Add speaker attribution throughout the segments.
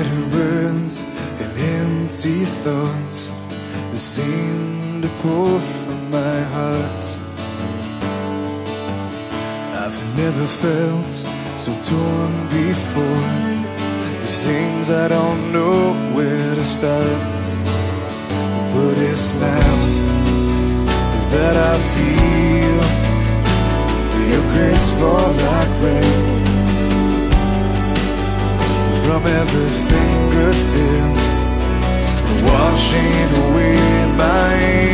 Speaker 1: words and empty thoughts that seem to pour from my heart. I've never felt so torn before. It seems I don't know where to start. But it's now that I feel your grace fall like rain from every fingertip, washing away my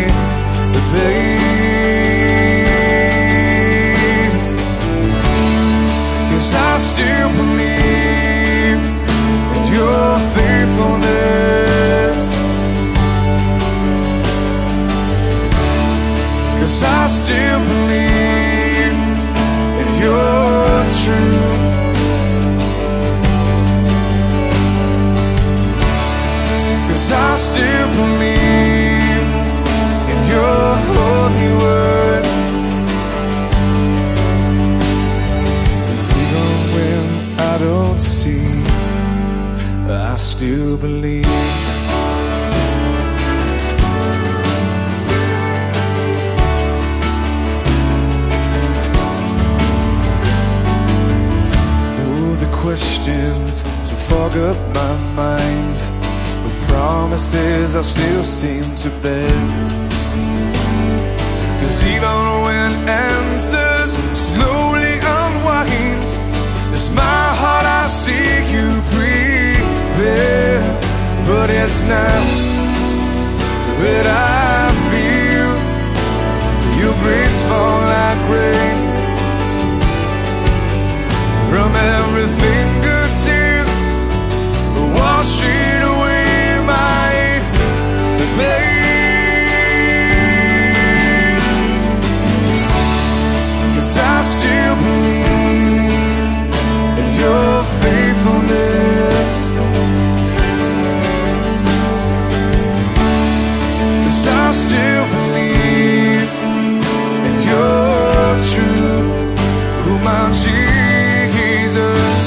Speaker 1: pain. 'Cause I still believe in your faithfulness. 'Cause I still believe in your truth. 'Cause I still believe in your holy word. 'Cause even when I don't see, I still believe. Questions to fog up my mind, with promises I still seem to bear. 'Cause even when answers slowly unwind, it's my heart I see you prepare. But it's now that I feel your grace fall like rain from every fingertip, washing away my pain. 'Cause I still believe in your faithfulness. 'Cause I still believe in your truth, who my Jesus.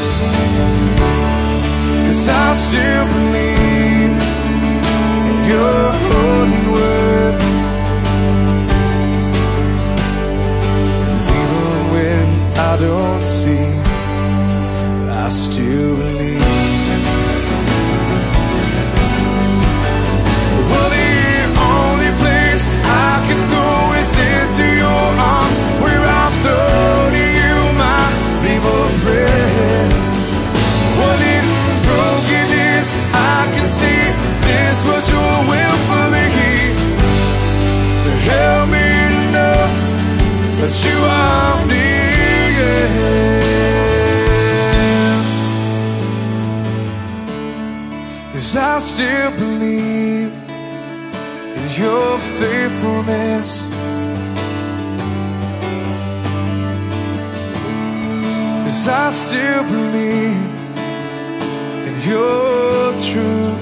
Speaker 1: 'Cause I still believe in your holy word. 'Cause even when I don't see, I still believe. Well, the only place I can go is into your arms, where I throw to you my feeble prayers. Well, in brokenness I can see this was your will for me, to help me to know that you are near. 'Cause I still believe in your faithfulness. 'Cause I still believe in your truth.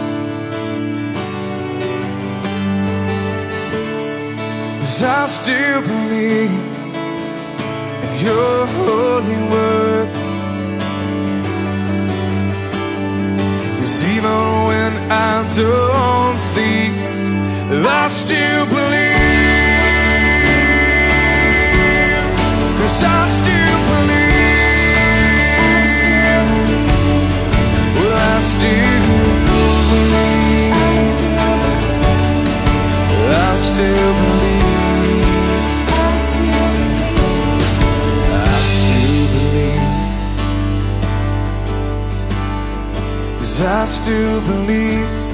Speaker 1: 'Cause I still believe in your holy word. 'Cause even when I don't see, I still believe. 'Cause I still believe. Well, I still believe. I still believe. I still believe. 'Cause I still believe.